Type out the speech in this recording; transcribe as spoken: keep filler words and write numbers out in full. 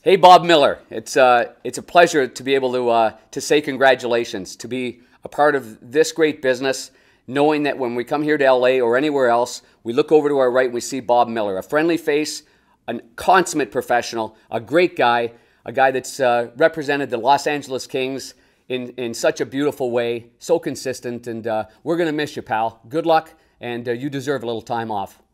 Hey, Bob Miller. It's uh, it's a pleasure to be able to uh, to say congratulations, to be a part of this great business, knowing that when we come here to L A or anywhere else, we look over to our right and we see Bob Miller, a friendly face, a consummate professional, a great guy, a guy that's uh, represented the Los Angeles Kings in, in such a beautiful way, so consistent, and uh, we're going to miss you, pal. Good luck, and uh, you deserve a little time off.